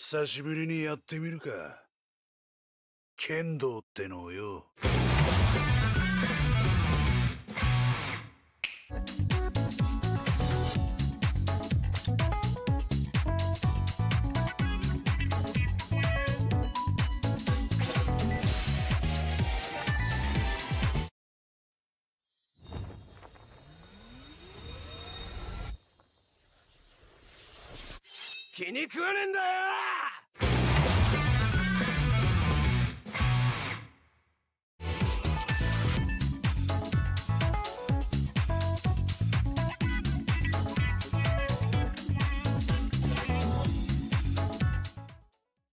久しぶりにやってみるか。剣道ってのをよ。気に食わねえんだよ。